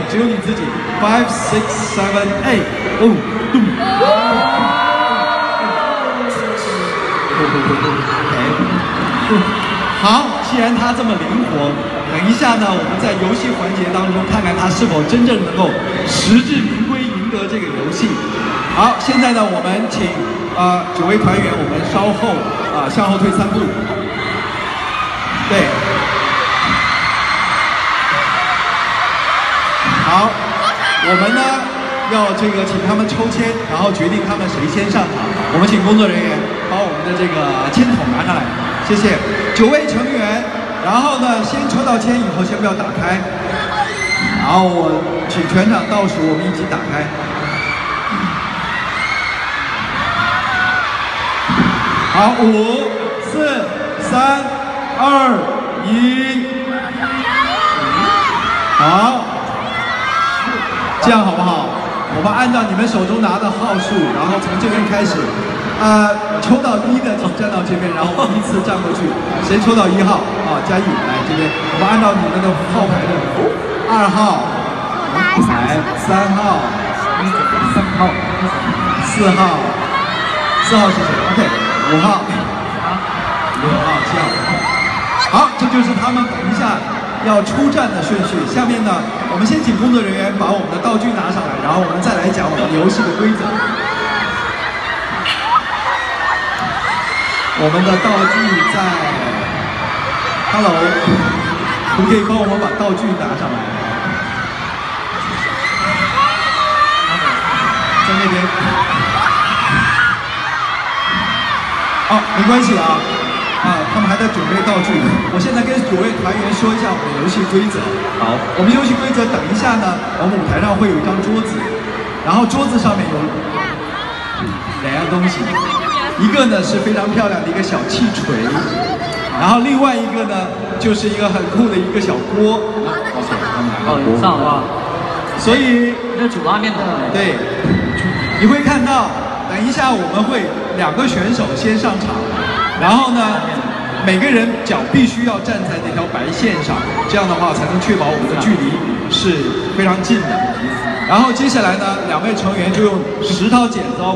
只有你自己。5、6、7、8，哦，咚。好，既然他这么灵活，等一下呢，我们在游戏环节当中看看他是否真正能够实至名归赢得这个游戏。好，现在呢，我们请9位团员，我们稍后向后退3步。对。好，我们呢要这个请他们抽签，然后决定他们谁先上场。我们请工作人员把我们的这个签筒拿上来，谢谢。9位成员，然后呢先抽到签以后先不要打开，然后我请全场倒数，我们一起打开。好，5、4、3、2、1，好。这样好不好？我们按照你们手中拿的号数，然后从这边开始，抽到1的请站到这边，然后我们依次站过去。谁抽到1号？嘉义来这边，我们按照你们的号牌的，2号，来3号，4号，4号是谁 ？OK， 5号，6号，7号。好，这就是他们等一下要出战的顺序。下面呢，我们先请工作人员把我们的道具拿上来，然后我们再来讲我们游戏的规则。我们的道具在 ，Hello， 可不可以帮我们把道具拿上来？在那边。没关系啊。他们还在准备道具。我现在跟9位团员说一下我们的游戏规则。好，我们游戏规则等一下呢，我们舞台上会有一张桌子，然后桌子上面有2样东西，一个呢是非常漂亮的一个小气锤，然后另外一个呢就是一个很酷的一个小锅。 上了。 所以那煮拉面的。 对，你会看到，等一下我们会2个选手先上场。然后呢，每个人脚必须要站在那条白线上，这样的话才能确保我们的距离是非常近的。然后接下来呢，2位成员就用石头剪子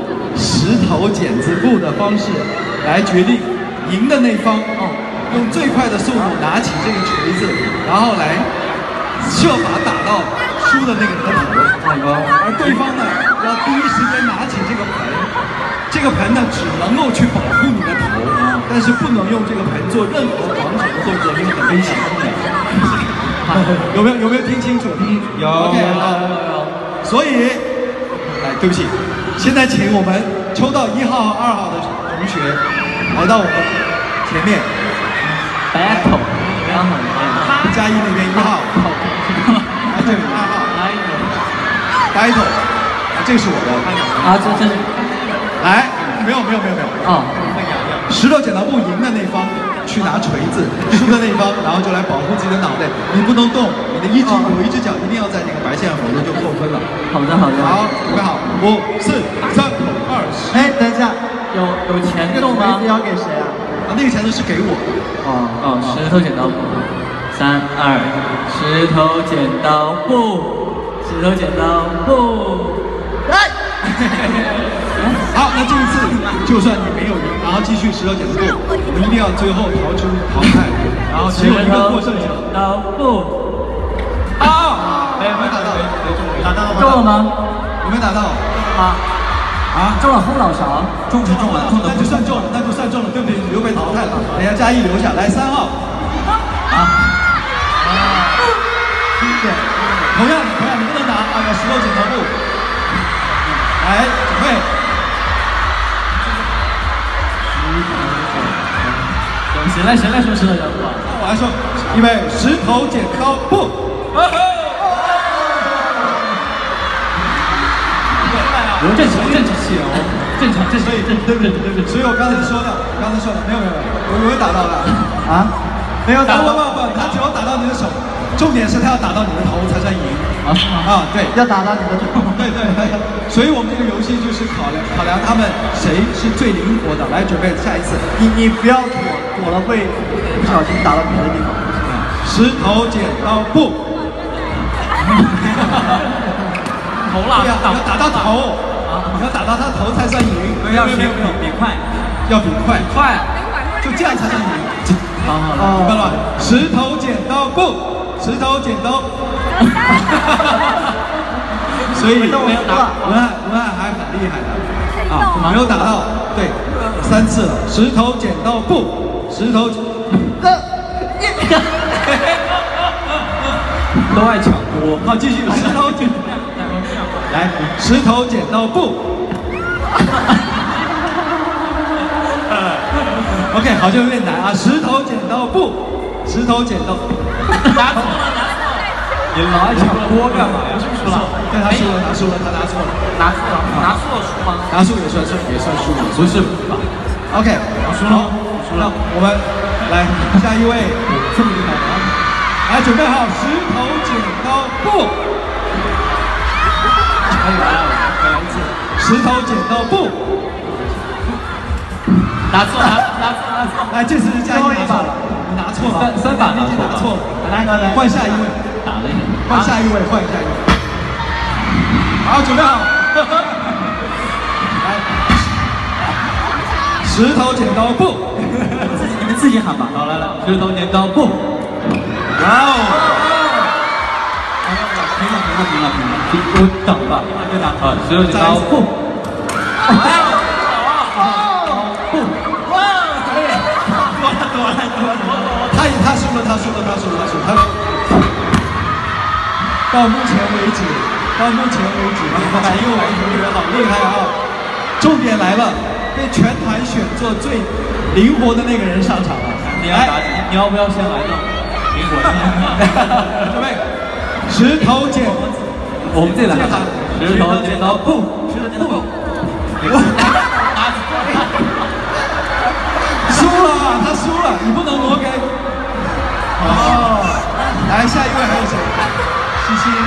布的方式来决定赢的那方用最快的速度拿起这个锤子，然后来设法打到输的那个人的头，而对方呢要第一时间拿起这个盆。这个盆呢，只能够去保护你的头，但是不能用这个盆做任何防守的动作，因为很危险。有没有听清楚？有。OK， 好。所以，对不起，现在请我们抽到1号、2号的同学来到我们前面。 Battle， 嘉义那边1号，来这里2号。Battle， 这个是我的。 这是。 来，没有。石头剪刀布赢的那方去拿锤子，输的那方然后就来保护自己的脑袋，你不能动，你的有一只脚一定要在那个白线上，否则就扣分了。 好的。 好，准备好，5、4、3、2。 等一下，有钱动吗？ 要给谁啊？ 那个钱是给我。 石头剪刀布，3、2，石头剪刀布，来。 好，那这一次就算你没有赢，然后继续石头剪子布，我们一定要最后淘汰，然后只有一个获胜者。 刀布。 没打到，打到了吗？ 中了吗？ 有没有打到？ 中了后脑勺。 中了，那就算中了，对不起，你又被淘汰了。等一下嘉义留下来3号。同样你不能打要石头剪刀布。来，准备。 谁来说石头剪刀布？ 我来说，预备，石头剪刀布。正常，所以对，所以我刚才说的，没有，我没有打到的没有打到，不，他只要打到你的手，重点是他要打到你的头才算赢。 是吗？ 对， 要打到你的头。 对，所以我们这个游戏就是考量他们谁是最灵活的。来，准备下一次， 你不要躲了会不小心打到别的地方。 石头剪刀布。 头了， 对呀，要打到头，要打到他头才算赢。 要比快， 要比快， 快， 就这样才算赢。 好， 明白了吧？石头剪刀布，石头剪刀。所以文翰还很厉害的啊，没有打到，对，3次了。石头剪刀布，石头。 都爱抢锅。 好，继续石头剪。来，石头剪刀布。OK， 好像有点难啊！石头剪刀布，石头剪刀。 拿错了， 你老爱抢锅干嘛呀？ 输了，对他输了，他输了，他拿错了， 拿错了输吗？ 拿错也算输，不是吧 ？OK， 输了，那我们来下一位，这么厉害啊！来，准备好，石头剪刀布。石头剪刀布。 拿错。 来，这次是加一把了，你拿错了， 三把拿错了。来，换下一位， 打了一下， 换下一位。好，准备好。来，石头剪刀布。 你们自己喊吧。好，来，石头剪刀布。 哇哦！ 平了，我等吧。对的。啊，石头剪刀布。 他输了。到目前为止，反应我们同学好厉害啊！重点来了，被全团选做最灵活的那个人上场了。 你要不要先来呢？灵活一准备，石头剪， 我们这来喊石头剪刀布， 他输了，你不能挪开。来，下一位还有谁？西西。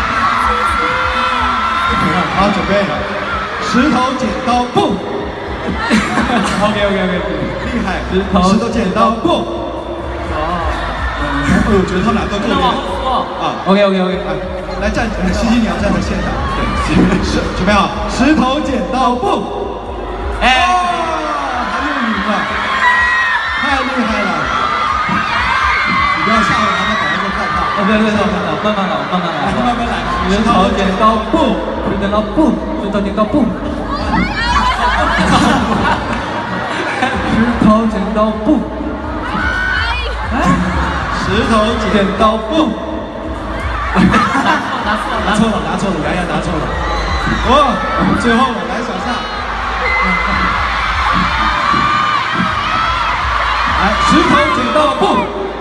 好，准备，石头剪刀布。OK， 厉害，石头剪刀布。我觉得他们俩都够厉害啊。OK， 来站，西西你要站在现场。对，准备好，石头剪刀布。他又赢了，太厉害了。你不要吓我，他们本来就害怕。 对，慢慢来。 石头剪刀布， 石头剪刀布。石头剪刀布。 石头剪刀布。拿错了，洋洋拿错了。哇，最后来小夏。来，石头剪刀布。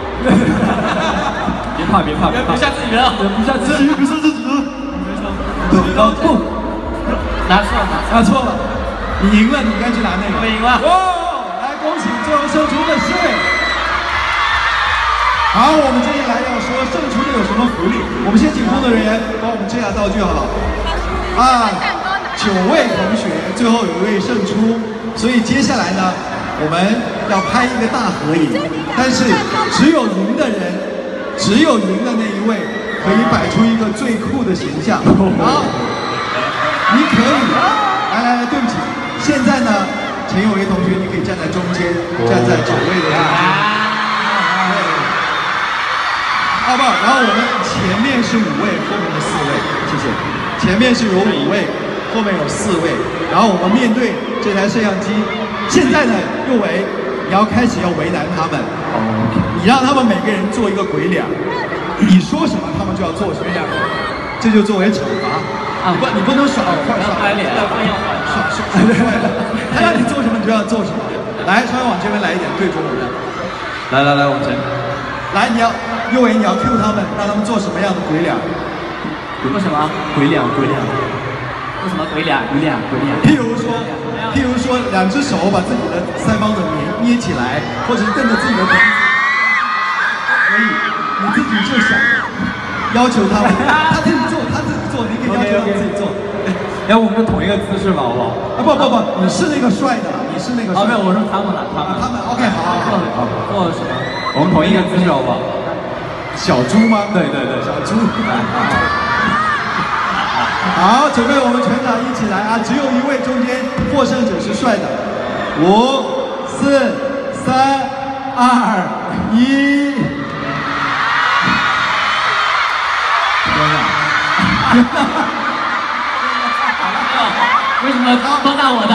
别怕，忍不下自己了， 不是自己。剪刀布。拿错了，你赢了，你应该去拿那个。 我赢了。 哇，来恭喜最后胜出的是。好，我们接下来要说胜出的有什么福利？我们先请工作人员帮我们撤下道具好不好？9位同学，最后有一位胜出，所以接下来呢，我们要拍一个大合影，但是只有赢的那一位可以摆出一个最酷的形象。好，你可以，来，对不起，现在呢，陈有为同学，你可以站在中间，站在9位的位置。好不好？然后我们前面是5位，后面是4位，谢谢。前面是有5位，后面有4位。然后我们面对这台摄像机，现在呢，右维，你要开始要为难他们。你让他们每个人做一个鬼脸，你说什么他们就要做什么，这就作为惩罚。你不能耍坏脸，耍，他让你做什么你就要做什么。来，稍微往这边来一点，对准我们。 来，往前。 来，右维，你要 Q 他们，让他们做什么样的鬼脸？ 做什么？鬼脸。做什么鬼脸？鬼脸。 譬如说，2只手把自己的腮帮子捏起来，或者是瞪着自己的鼻子，可以，你自己就想要求他们，他自己做，你可以要求他们自己做。 要我们就同一个姿势吧，好不好？ 不，你是那个帅的，你是那个帅的。 没有，我说他们。 OK， 好。 做什么？我们同一个姿势，好不好？ 小猪吗？ 对， 小猪。 好，准备我们全场一起来啊！只有一位中间获胜者是帅的。5、4、3、2、1。 为什么都拿我的？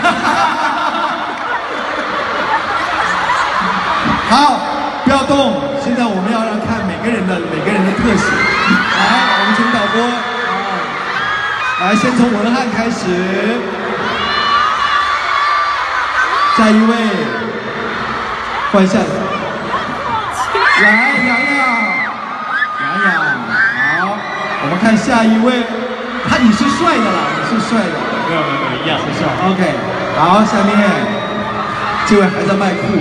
好，不要动。现在我们要看每个人的特写。来，我们请导播。来，先从文翰开始。下一位，换下。来，洋洋，好，我们看下一位。你是帅的啦，你是帅的。 没有，一样是帅。 OK， 好，下面这位还在卖酷。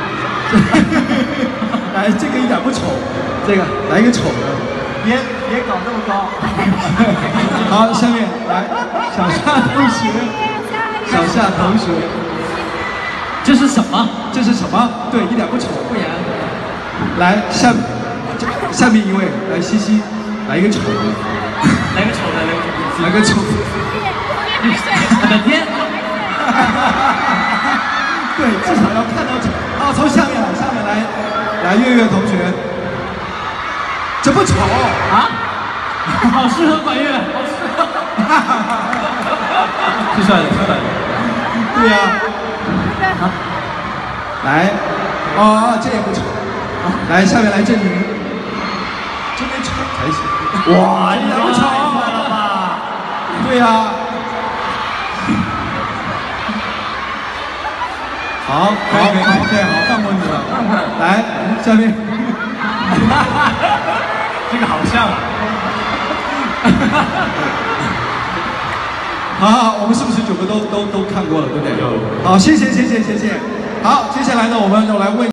来，这个一点不丑，这个来一个丑的，别搞这么高。好，下面来小夏同学， 这是什么？ 这是什么？对，一点不丑， 不言。 来下面一位，来西西，来一个丑的， 来个丑的。我的天！ 对，至少要看到丑。好，从下面来，月月同学，这不丑啊？好适合管乐，好适合。 是帅的。 对呀。来，这也不丑。来，下面来郑宁，这边丑才行。哇，一点不丑了吧？对呀。好，OK， 好，放过你了。来，下面， 这个好像啊。 好，我们是不是9个都看过了，对不对？好，谢谢。好，接下来呢，我们就来问。